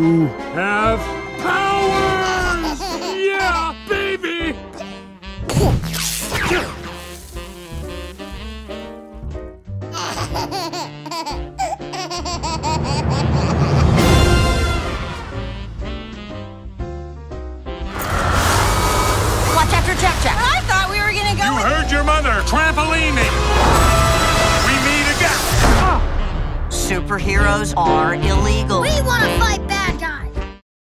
You have powers! Yeah, baby! Watch after Jack Jack. I thought we were gonna go. You heard your mother, trampolining! We meet again! Superheroes are illegal. We want to fight